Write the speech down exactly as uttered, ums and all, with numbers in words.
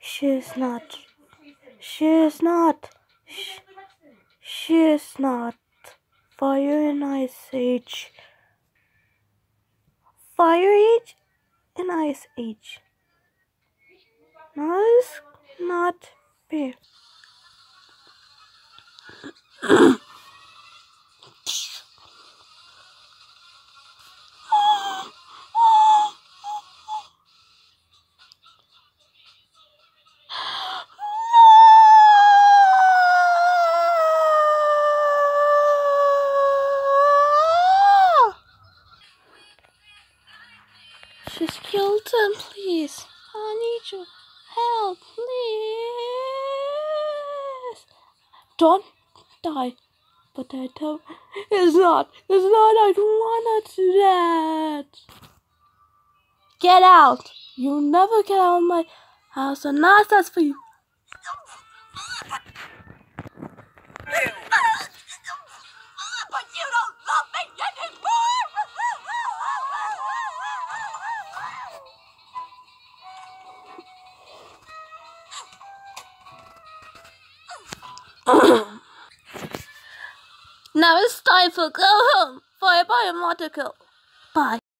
She is not. She is not. She, she is not. Fire and Ice Age. Fire Age and Ice Age. No, it's not fair. Just kill them, please. I need your help, please. Don't die. But I don't. It's not. It's not. I don't wanna do that. Get out. You'll never get out of my house, and that's that's for you. But you don't love me anymore. Now it's time for go home for a biomotical.